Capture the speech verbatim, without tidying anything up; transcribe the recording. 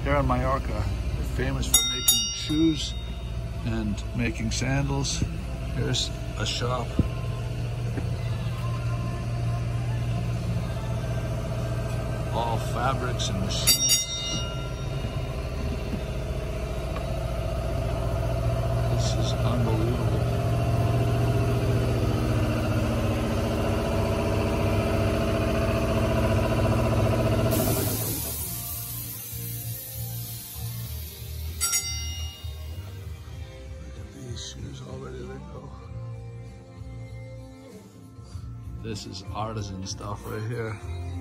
They're in Mallorca. They're famous for making shoes and making sandals. Here's a shop. All fabrics and machines. This is unbelievable. Shoes all ready to go. This is artisan stuff right here.